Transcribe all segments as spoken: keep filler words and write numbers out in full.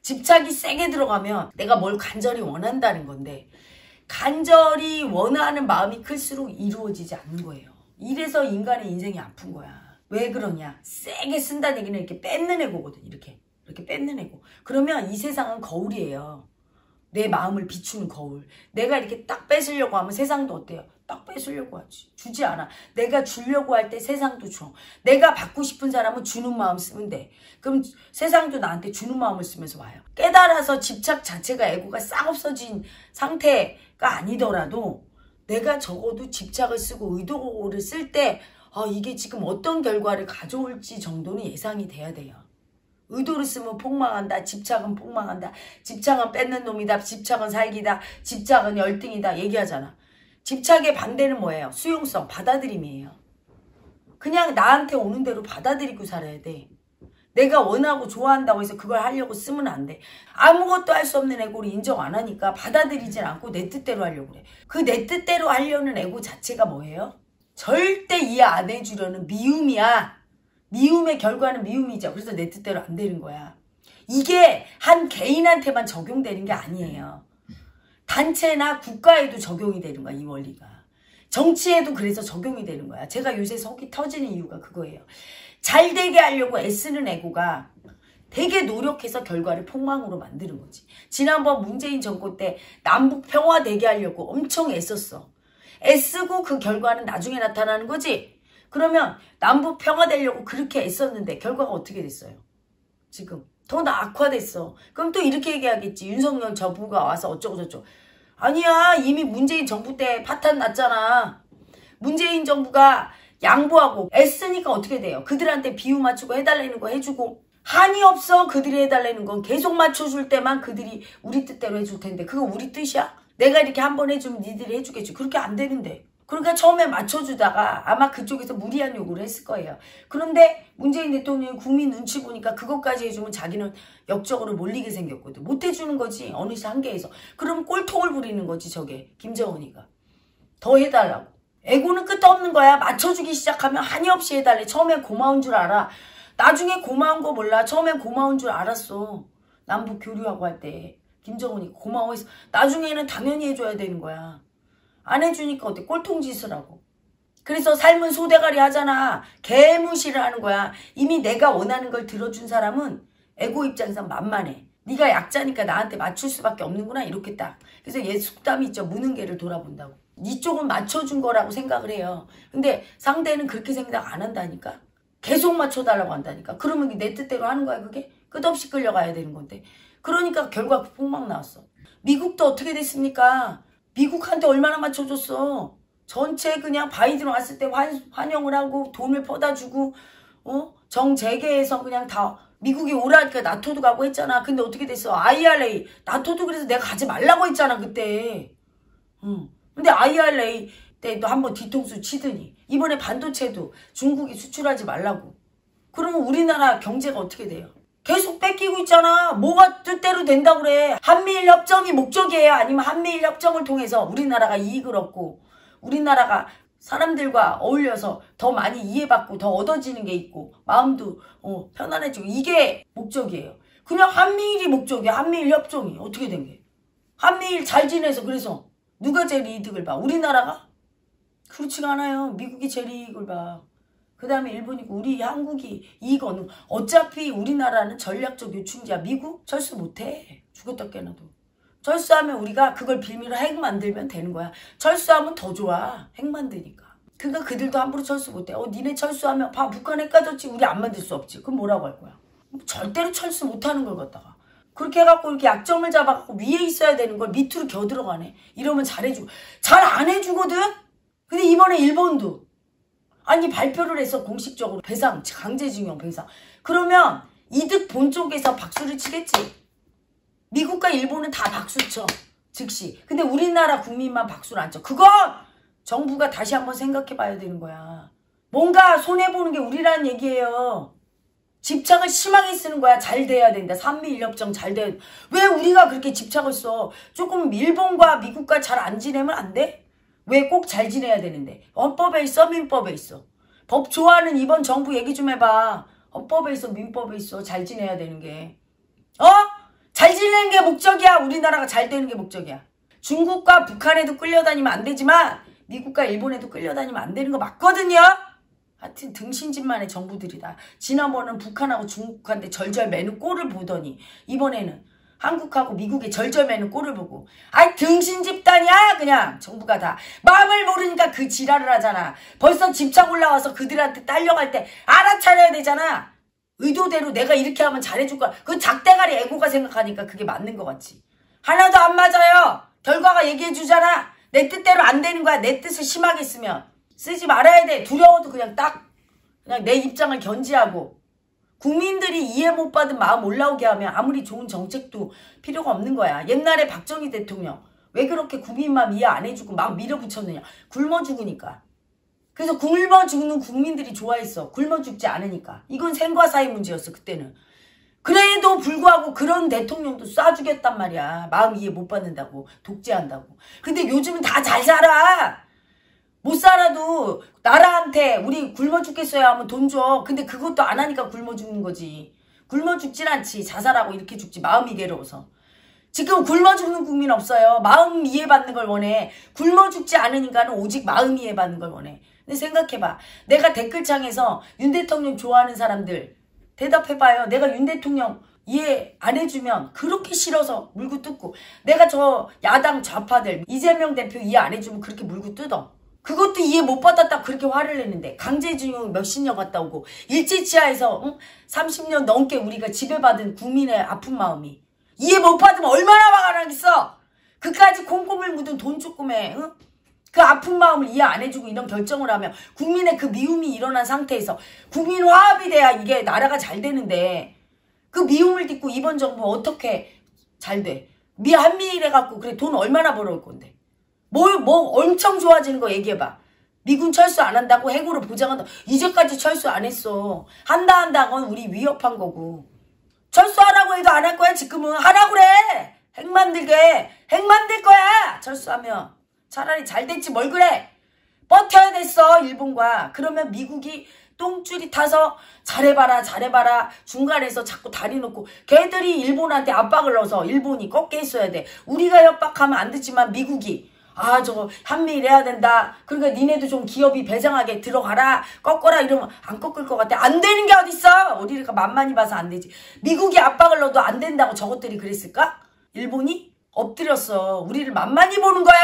집착이 세게 들어가면 내가 뭘 간절히 원한다는 건데 간절히 원하는 마음이 클수록 이루어지지 않는 거예요. 이래서 인간의 인생이 아픈 거야. 왜 그러냐? 세게 쓴다는 얘기는 이렇게 뺏는 애고거든. 이렇게. 이렇게 뺏는 애고. 그러면 이 세상은 거울이에요. 내 마음을 비추는 거울. 내가 이렇게 딱 뺏으려고 하면 세상도 어때요? 딱 뺏으려고 하지. 주지 않아. 내가 주려고 할 때 세상도 줘. 내가 받고 싶은 사람은 주는 마음 쓰면 돼. 그럼 세상도 나한테 주는 마음을 쓰면서 와요. 깨달아서 집착 자체가 애고가 싹 없어진 상태가 아니더라도 내가 적어도 집착을 쓰고 의도를 쓸 때 아, 이게 지금 어떤 결과를 가져올지 정도는 예상이 돼야 돼요. 의도를 쓰면 폭망한다. 집착은 폭망한다. 집착은 뺏는 놈이다. 집착은 살기다. 집착은 열등이다. 얘기하잖아. 집착의 반대는 뭐예요? 수용성, 받아들임이에요. 그냥 나한테 오는 대로 받아들이고 살아야 돼. 내가 원하고 좋아한다고 해서 그걸 하려고 쓰면 안 돼. 아무것도 할 수 없는 애고를 인정 안 하니까 받아들이진 않고 내 뜻대로 하려고 그래. 그 내 뜻대로 하려는 애고 자체가 뭐예요? 절대 이해 안 해주려는 미움이야. 미움의 결과는 미움이죠. 그래서 내 뜻대로 안 되는 거야. 이게 한 개인한테만 적용되는 게 아니에요. 단체나 국가에도 적용이 되는 거야. 이 원리가. 정치에도 그래서 적용이 되는 거야. 제가 요새 속이 터지는 이유가 그거예요. 잘 되게 하려고 애쓰는 애고가 되게 노력해서 결과를 폭망으로 만드는 거지. 지난번 문재인 정권 때 남북 평화 되게 하려고 엄청 애썼어. 애쓰고 그 결과는 나중에 나타나는 거지. 그러면 남북 평화 되려고 그렇게 애썼는데 결과가 어떻게 됐어요? 지금 더 악화됐어. 그럼 또 이렇게 얘기하겠지. 윤석열 정부가 와서 어쩌고 저쩌고. 아니야. 이미 문재인 정부 때 파탄 났잖아. 문재인 정부가 양보하고 애쓰니까 어떻게 돼요? 그들한테 비유 맞추고 해달라는 거 해주고 한이 없어. 그들이 해달라는 건 계속 맞춰줄 때만 그들이 우리 뜻대로 해줄 텐데 그거 우리 뜻이야? 내가 이렇게 한 번 해주면 니들이 해주겠지. 그렇게 안 되는데. 그러니까 처음에 맞춰주다가 아마 그쪽에서 무리한 요구를 했을 거예요. 그런데 문재인 대통령이 국민 눈치 보니까 그것까지 해주면 자기는 역적으로 몰리게 생겼거든. 못 해주는 거지. 어느 한계에서. 그럼 꼴통을 부리는 거지 저게. 김정은이가. 더 해달라고. 애고는 끝없는 거야. 맞춰주기 시작하면 한이 없이 해달래. 처음엔 고마운 줄 알아. 나중에 고마운 거 몰라. 처음엔 고마운 줄 알았어. 남북 교류하고 할 때. 김정은이 고마워해서. 나중에는 당연히 해줘야 되는 거야. 안 해주니까 어때? 꼴통짓을 하고. 그래서 삶은 소대가리 하잖아. 개무시를 하는 거야. 이미 내가 원하는 걸 들어준 사람은 에고 입장에서 만만해. 네가 약자니까 나한테 맞출 수밖에 없는구나. 이렇게 딱. 그래서 얘 속담이 있죠. 무는 개를 돌아본다고. 네 쪽은 맞춰준 거라고 생각을 해요. 근데 상대는 그렇게 생각 안 한다니까. 계속 맞춰달라고 한다니까. 그러면 내 뜻대로 하는 거야 그게? 끝없이 끌려가야 되는 건데. 그러니까 결과 폭망 나왔어. 미국도 어떻게 됐습니까? 미국한테 얼마나 맞춰줬어. 전체 그냥 바이든 왔을 때 환, 환영을 하고 돈을 퍼다 주고 어? 정재계에서 그냥 다 미국이 오라니까 나토도 가고 했잖아. 근데 어떻게 됐어? 아이알에이 나토도 그래서 내가 가지 말라고 했잖아 그때. 응. 근데 아이알에이 때도 한번 뒤통수 치더니 이번에 반도체도 중국이 수출하지 말라고. 그러면 우리나라 경제가 어떻게 돼요? 계속 뺏기고 있잖아. 뭐가 뜻대로 된다고 그래. 한미일 협정이 목적이에요? 아니면 한미일 협정을 통해서 우리나라가 이익을 얻고 우리나라가 사람들과 어울려서 더 많이 이해받고 더 얻어지는 게 있고 마음도 어, 편안해지고 이게 목적이에요. 그냥 한미일이 목적이야. 한미일 협정이. 어떻게 된 게. 한미일 잘 지내서 그래서 누가 제일 이득을 봐? 우리나라가? 그렇지가 않아요. 미국이 제일 이익을 봐. 그 다음에 일본이고 우리 한국이 이익 얻는 거. 어차피 우리나라는 전략적 요충지야. 미국 철수 못해. 죽었다 깨나도. 철수하면 우리가 그걸 빌미로 핵 만들면 되는 거야. 철수하면 더 좋아. 핵 만드니까. 그러니까 그들도 함부로 철수 못해. 어 니네 철수하면 봐 북한 핵 가졌지. 우리 안 만들 수 없지. 그럼 뭐라고 할 거야. 절대로 철수 못하는 걸 갖다가. 그렇게 해갖고 이렇게 약점을 잡아갖고 위에 있어야 되는 걸 밑으로 겨들어가네. 이러면 잘해주고. 잘 안 해주거든. 근데 이번에 일본도. 아니 발표를 해서 공식적으로 배상, 강제징용 배상. 그러면 이득 본 쪽에서 박수를 치겠지. 미국과 일본은 다 박수쳐. 즉시. 근데 우리나라 국민만 박수를 안 쳐. 그건 정부가 다시 한번 생각해 봐야 되는 거야. 뭔가 손해보는 게 우리라는 얘기예요. 집착을 심하게 쓰는 거야. 잘 돼야 된다. 한미일협정 잘 돼야 된다. 왜 우리가 그렇게 집착을 써? 조금 일본과 미국과 잘 안 지내면 안 돼? 왜 꼭 잘 지내야 되는데? 헌법에 있어? 민법에 있어? 법 좋아하는 이번 정부 얘기 좀 해봐. 헌법에 있어? 민법에 있어? 잘 지내야 되는 게. 어? 잘 목적이야. 우리나라가 잘 되는 게 목적이야. 중국과 북한에도 끌려다니면 안 되지만 미국과 일본에도 끌려다니면 안 되는 거 맞거든요. 하여튼 등신짓만의 정부들이다. 지난번은 북한하고 중국한테 절절 매는 꼴을 보더니 이번에는 한국하고 미국의 절절 매는 꼴을 보고 아이 등신 집단이야 그냥 정부가 다. 마음을 모르니까 그 지랄을 하잖아. 벌써 집착 올라와서 그들한테 딸려갈 때 알아차려야 되잖아. 의도대로 내가 이렇게 하면 잘해줄 거야. 그 작대가리 애고가 생각하니까 그게 맞는 것 같지. 하나도 안 맞아요. 결과가 얘기해주잖아. 내 뜻대로 안 되는 거야. 내 뜻을 심하게 쓰면. 쓰지 말아야 돼. 두려워도 그냥 딱 그냥 내 입장을 견지하고 국민들이 이해 못 받은 마음 올라오게 하면 아무리 좋은 정책도 필요가 없는 거야. 옛날에 박정희 대통령 왜 그렇게 국민 마음 이해 안 해주고 막 밀어붙였느냐. 굶어 죽으니까. 그래서 굶어 죽는 국민들이 좋아했어. 굶어 죽지 않으니까. 이건 생과 사의 문제였어 그때는. 그래도 불구하고 그런 대통령도 쏴 죽였단 말이야. 마음 이해 못 받는다고. 독재한다고. 근데 요즘은 다 잘 살아. 못 살아도 나라한테 우리 굶어 죽겠어요 하면 돈 줘. 근데 그것도 안 하니까 굶어 죽는 거지. 굶어 죽진 않지. 자살하고 이렇게 죽지. 마음이 괴로워서. 지금 굶어 죽는 국민 없어요. 마음 이해받는 걸 원해. 굶어 죽지 않으니까는 오직 마음 이해받는 걸 원해. 근데 생각해봐. 내가 댓글창에서 윤 대통령 좋아하는 사람들 대답해봐요. 내가 윤 대통령 이해 안 해주면 그렇게 싫어서 물고 뜯고 내가 저 야당 좌파들 이재명 대표 이해 안 해주면 그렇게 물고 뜯어. 그것도 이해 못 받았다 그렇게 화를 내는데 강제징용 몇십 년 갔다 오고 일제치하에서 응? 삼십 년 넘게 우리가 지배받은 국민의 아픈 마음이 이해 못 받으면 얼마나 화가 나겠어. 그까지 콩고물 묻은 돈 조금에 응? 그 아픈 마음을 이해 안 해주고 이런 결정을 하면 국민의 그 미움이 일어난 상태에서 국민 화합이 돼야 이게 나라가 잘 되는데 그 미움을 딛고 이번 정부 어떻게 잘 돼. 미 한미일 해갖고 그래 돈 얼마나 벌어올 건데. 뭘, 뭐 엄청 좋아지는 거 얘기해봐. 미군 철수 안 한다고 해고를 보장한다. 이제까지 철수 안 했어. 한다 한다 건 우리 위협한 거고. 철수하라고 해도 안 할 거야 지금은. 하라고 그래. 핵 만들게. 핵 만들 거야. 철수하면. 차라리 잘 됐지 뭘 그래. 버텨야 됐어 일본과. 그러면 미국이 똥줄이 타서 잘해봐라 잘해봐라 중간에서 자꾸 다리 놓고 걔들이 일본한테 압박을 넣어서 일본이 꺾게 있어야 돼. 우리가 협박하면 안 되지만 미국이 아 저거 한미일 해야 된다. 그러니까 니네도 좀 기업이 배상하게 들어가라. 꺾어라 이러면 안 꺾을 것 같아. 안 되는 게 어딨어. 우리가 만만히 봐서 안 되지. 미국이 압박을 넣어도 안 된다고 저것들이 그랬을까? 일본이 엎드렸어. 우리를 만만히 보는 거야.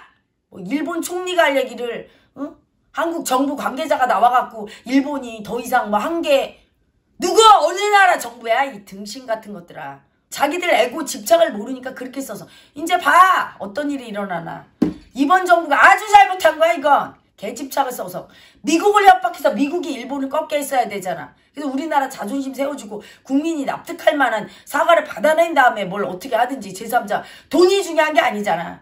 뭐 일본 총리가 할 얘기를 응? 한국 정부 관계자가 나와갖고 일본이 더 이상 뭐 한 게 누구 어느 나라 정부야 이 등신 같은 것들아. 자기들 애고 집착을 모르니까 그렇게 써서 이제 봐 어떤 일이 일어나나. 이번 정부가 아주 잘못한 거야 이건. 개집착을 써서 미국을 협박해서 미국이 일본을 꺾게 했어야 되잖아. 그래서 우리나라 자존심 세워주고 국민이 납득할 만한 사과를 받아낸 다음에 뭘 어떻게 하든지 제삼자 돈이 중요한 게 아니잖아.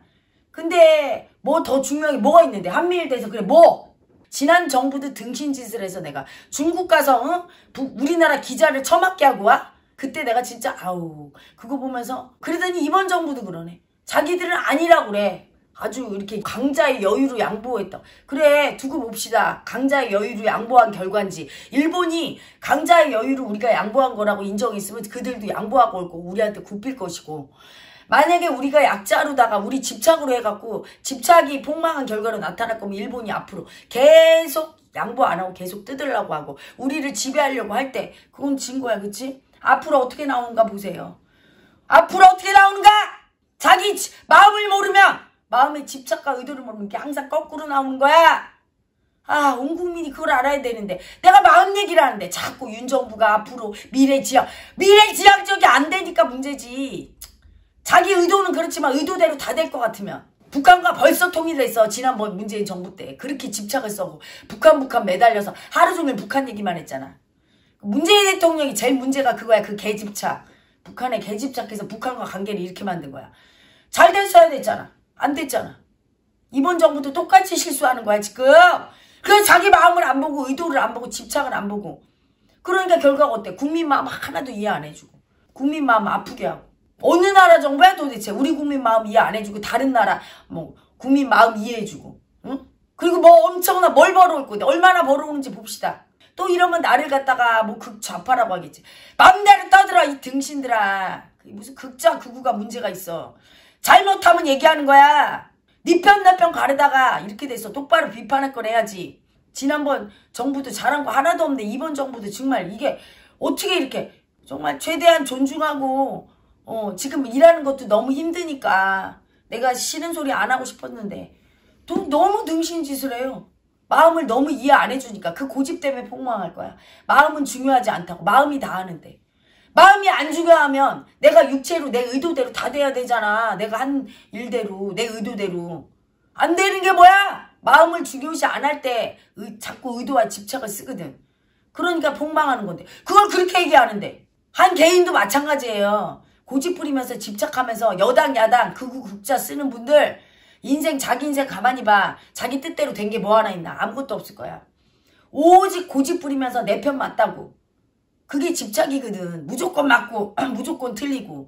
근데 뭐 더 중요한 게 뭐가 있는데 한미일 돼서 그래 뭐 지난 정부도 등신짓을 해서 내가 중국 가서 응? 부, 우리나라 기자를 처맞게 하고 와? 그때 내가 진짜 아우 그거 보면서 그러더니 이번 정부도 그러네. 자기들은 아니라고 그래. 아주 이렇게 강자의 여유로 양보했다. 그래 두고 봅시다. 강자의 여유로 양보한 결과인지. 일본이 강자의 여유로 우리가 양보한 거라고 인정했으면 그들도 양보하고 올 거고 우리한테 굽힐 것이고 만약에 우리가 약자로다가 우리 집착으로 해갖고 집착이 폭망한 결과로 나타날 거면 일본이 앞으로 계속 양보 안 하고 계속 뜯으려고 하고 우리를 지배하려고 할 때 그건 진 거야. 그치? 앞으로 어떻게 나오는가 보세요. 앞으로 어떻게 나오는가? 자기 마음을 모르면 마음의 집착과 의도를 모르면 이게 항상 거꾸로 나오는 거야. 아, 온 국민이 그걸 알아야 되는데 내가 마음 얘기를 하는데 자꾸 윤 정부가 앞으로 미래지향 미래지향적이 안 되니까 문제지. 자기 의도는 그렇지만 의도대로 다 될 것 같으면 북한과 벌써 통일했어. 지난번 문재인 정부 때 그렇게 집착을 써고 북한 북한 매달려서 하루 종일 북한 얘기만 했잖아. 문재인 대통령이 제일 문제가 그거야. 그 개집착. 북한에 개집착해서 북한과 관계를 이렇게 만든 거야. 잘 됐어야 됐잖아. 안 됐잖아. 이번 정부도 똑같이 실수하는 거야 지금. 그래서 자기 마음을 안 보고 의도를 안 보고 집착을 안 보고 그러니까 결과가 어때? 국민 마음 하나도 이해 안 해주고 국민 마음 아프게 하고. 어느 나라 정부야 도대체? 우리 국민 마음 이해 안 해주고 다른 나라 뭐 국민 마음 이해해주고 응? 그리고 뭐 엄청나 뭘 벌어올 건데 얼마나 벌어오는지 봅시다. 또 이러면 나를 갖다가 뭐 극좌파라고 하겠지. 맘대로 떠들어 이 등신들아. 무슨 극자 극우가 문제가 있어. 잘못하면 얘기하는 거야. 네 편 내 편 가르다가 이렇게 돼서 똑바로 비판할 걸 해야지. 지난번 정부도 잘한 거 하나도 없는데 이번 정부도 정말 이게 어떻게 이렇게 정말 최대한 존중하고 어 지금 일하는 것도 너무 힘드니까 내가 싫은 소리 안 하고 싶었는데 또 너무 등신짓을 해요. 마음을 너무 이해 안 해주니까 그 고집 때문에 폭망할 거야. 마음은 중요하지 않다고. 마음이 다 하는데. 마음이 안 중요하면 내가 육체로 내 의도대로 다 돼야 되잖아. 내가 한 일대로 내 의도대로. 안 되는 게 뭐야? 마음을 중요시 안 할 때 자꾸 의도와 집착을 쓰거든. 그러니까 폭망하는 건데. 그걸 그렇게 얘기하는데. 한 개인도 마찬가지예요. 고집 부리면서 집착하면서 여당 야당 극우 극자 쓰는 분들 인생 자기 인생 가만히 봐. 자기 뜻대로 된 게 뭐 하나 있나. 아무것도 없을 거야. 오직 고집 부리면서 내 편 맞다고. 그게 집착이거든. 무조건 맞고 무조건 틀리고.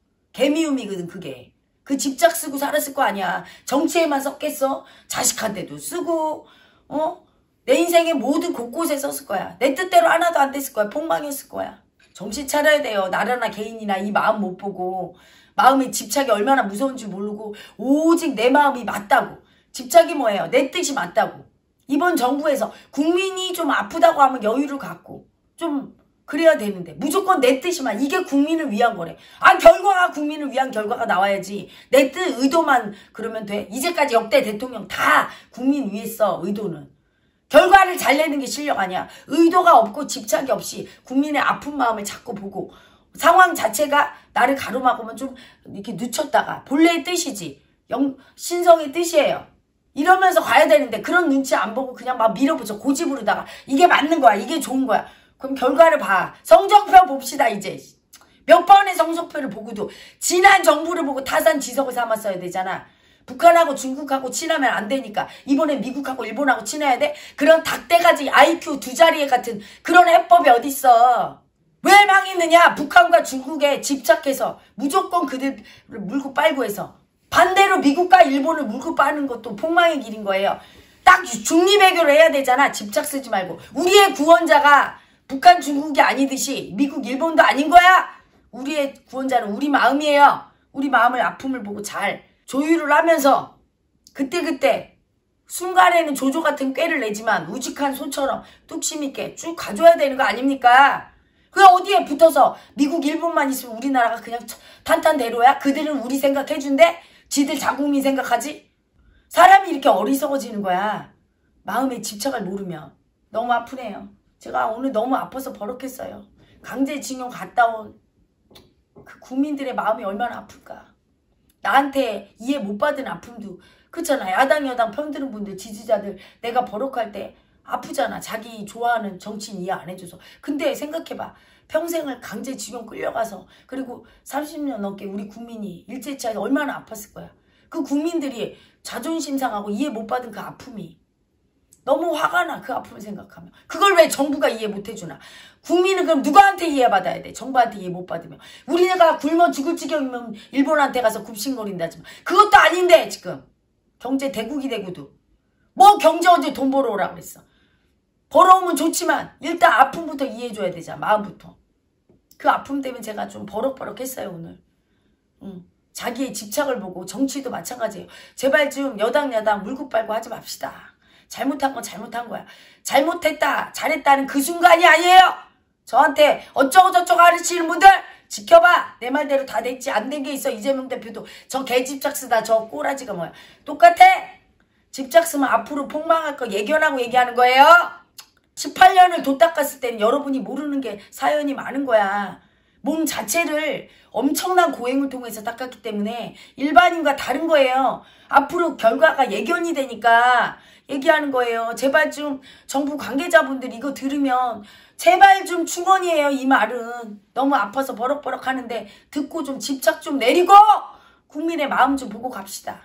개미움이거든 그게. 그 집착 쓰고 살았을 거 아니야. 정치에만 썼겠어? 자식한테도 쓰고 어? 내 인생의 모든 곳곳에 썼을 거야. 내 뜻대로 하나도 안 됐을 거야. 폭망했을 거야. 정신 차려야 돼요. 나라나 개인이나 이 마음 못 보고 마음의 집착이 얼마나 무서운지 모르고 오직 내 마음이 맞다고. 집착이 뭐예요? 내 뜻이 맞다고. 이번 정부에서 국민이 좀 아프다고 하면 여유를 갖고 좀 그래야 되는데 무조건 내 뜻이만. 이게 국민을 위한 거래. 아 결과가 국민을 위한 결과가 나와야지. 내 뜻 의도만 그러면 돼? 이제까지 역대 대통령 다 국민 위했어. 의도는. 결과를 잘 내는 게 실력 아니야. 의도가 없고 집착이 없이 국민의 아픈 마음을 자꾸 보고 상황 자체가 나를 가로막으면 좀 이렇게 늦췄다가 본래의 뜻이지. 영, 신성의 뜻이에요. 이러면서 가야 되는데 그런 눈치 안 보고 그냥 막 밀어붙여 고집으로다가 이게 맞는 거야. 이게 좋은 거야. 그럼 결과를 봐. 성적표 봅시다 이제. 몇 번의 성적표를 보고도 지난 정부를 보고 타산지석을 삼았어야 되잖아. 북한하고 중국하고 친하면 안 되니까 이번에 미국하고 일본하고 친해야 돼? 그런 닭대가지 아이큐 두 자리에 같은 그런 해법이 어딨어. 왜 망했느냐? 북한과 중국에 집착해서 무조건 그들을 물고 빨고 해서 반대로 미국과 일본을 물고 빠는 것도 폭망의 길인 거예요. 딱 중립외교를 해야 되잖아. 집착 쓰지 말고. 우리의 구원자가 북한 중국이 아니듯이 미국 일본도 아닌 거야. 우리의 구원자는 우리 마음이에요. 우리 마음을 아픔을 보고 잘 조율을 하면서 그때그때 순간에는 조조 같은 꾀를 내지만 우직한 소처럼 뚝심 있게 쭉 가줘야 되는 거 아닙니까? 그 어디에 붙어서 미국 일본만 있으면 우리나라가 그냥 탄탄대로야? 그들은 우리 생각해준대? 지들 자국민 생각하지? 사람이 이렇게 어리석어지는 거야. 마음의 집착을 모르면. 너무 아프네요. 제가 오늘 너무 아파서 버럭했어요. 강제징용 갔다 온 그 국민들의 마음이 얼마나 아플까. 나한테 이해 못 받은 아픔도 그렇잖아. 야당 여당 편드는 분들 지지자들 내가 버럭할 때 아프잖아. 자기 좋아하는 정치인 이해 안 해줘서. 근데 생각해봐. 평생을 강제징용 끌려가서 그리고 삼십 년 넘게 우리 국민이 일제차에 얼마나 아팠을 거야. 그 국민들이 자존심 상하고 이해 못 받은 그 아픔이 너무 화가 나. 그 아픔을 생각하면. 그걸 왜 정부가 이해 못 해주나. 국민은 그럼 누구한테 이해받아야 돼? 정부한테 이해 못 받으면. 우리네가 굶어 죽을 지경이면 일본한테 가서 굽신거린다지만 그것도 아닌데 지금. 경제 대국이 되고도. 뭐 경제 언제 돈 벌어오라 그랬어. 벌어오면 좋지만 일단 아픔부터 이해해줘야 되잖아. 마음부터. 그 아픔 때문에 제가 좀 버럭버럭 했어요 오늘. 응. 자기의 집착을 보고. 정치도 마찬가지예요. 제발 좀 여당 야당 물고 빨고 하지 맙시다. 잘못한 건 잘못한 거야. 잘못했다 잘했다는 그 순간이 아니에요. 저한테 어쩌고 저쩌고 가르치는 분들 지켜봐. 내 말대로 다 됐지. 안 된 게 있어. 이재명 대표도 저 개집착 쓰다 저 꼬라지가 뭐야. 똑같아. 집착 쓰면 앞으로 폭망할 거 예견하고 얘기하는 거예요. 십팔 년을 도 닦았을 땐 여러분이 모르는 게 사연이 많은 거야. 몸 자체를 엄청난 고행을 통해서 닦았기 때문에 일반인과 다른 거예요. 앞으로 결과가 예견이 되니까 얘기하는 거예요. 제발 좀 정부 관계자분들 이거 들으면 제발 좀 충원이에요. 이 말은. 너무 아파서 버럭버럭 하는데 듣고 좀 집착 좀 내리고 국민의 마음 좀 보고 갑시다.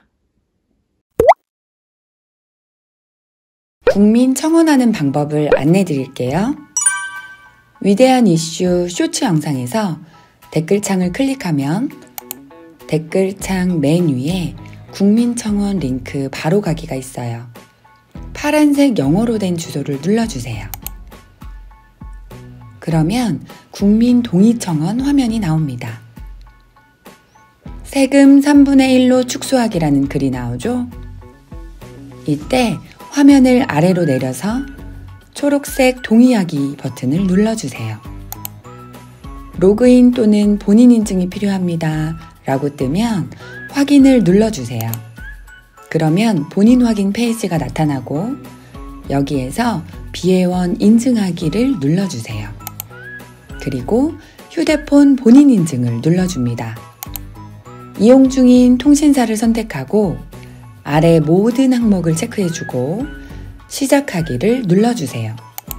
국민 청원하는 방법을 안내 드릴게요. 위대한 이슈 쇼츠 영상에서 댓글창을 클릭하면 댓글창 맨 위에 국민청원 링크 바로 가기가 있어요. 파란색 영어로 된 주소를 눌러주세요. 그러면 국민 동의청원 화면이 나옵니다. 세금 삼분의 일로 축소하기라는 글이 나오죠. 이때 화면을 아래로 내려서 초록색 동의하기 버튼을 눌러주세요. 로그인 또는 본인 인증이 필요합니다 라고 뜨면 확인을 눌러주세요. 그러면 본인 확인 페이지가 나타나고 여기에서 비회원 인증하기를 눌러주세요. 그리고 휴대폰 본인 인증을 눌러줍니다. 이용 중인 통신사를 선택하고 아래 모든 항목을 체크해주고 시작하기를 눌러주세요.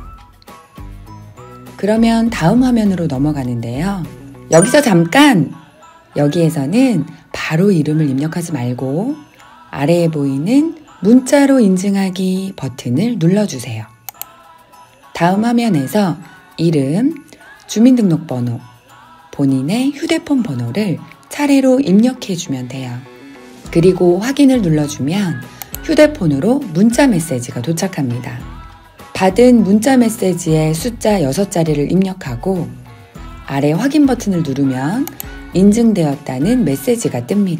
그러면 다음 화면으로 넘어가는데요. 여기서 잠깐! 여기에서는 바로 이름을 입력하지 말고 아래에 보이는 문자로 인증하기 버튼을 눌러주세요. 다음 화면에서 이름, 주민등록번호, 본인의 휴대폰 번호를 차례로 입력해주면 돼요. 그리고 확인을 눌러주면 휴대폰으로 문자 메시지가 도착합니다. 받은 문자 메시지의 숫자 여섯 자리를 입력하고 아래 확인 버튼을 누르면 인증되었다는 메시지가 뜹니다.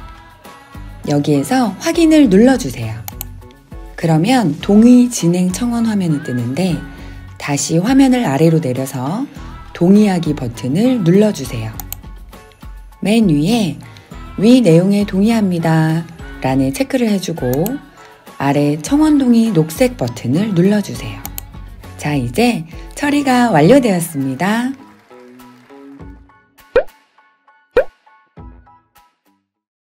여기에서 확인을 눌러주세요. 그러면 동의 진행 청원 화면이 뜨는데 다시 화면을 아래로 내려서 동의하기 버튼을 눌러주세요. 맨 위에 위 내용에 동의합니다 라는 체크를 해주고 아래 청원 동의 녹색 버튼을 눌러주세요. 자, 이제 처리가 완료되었습니다.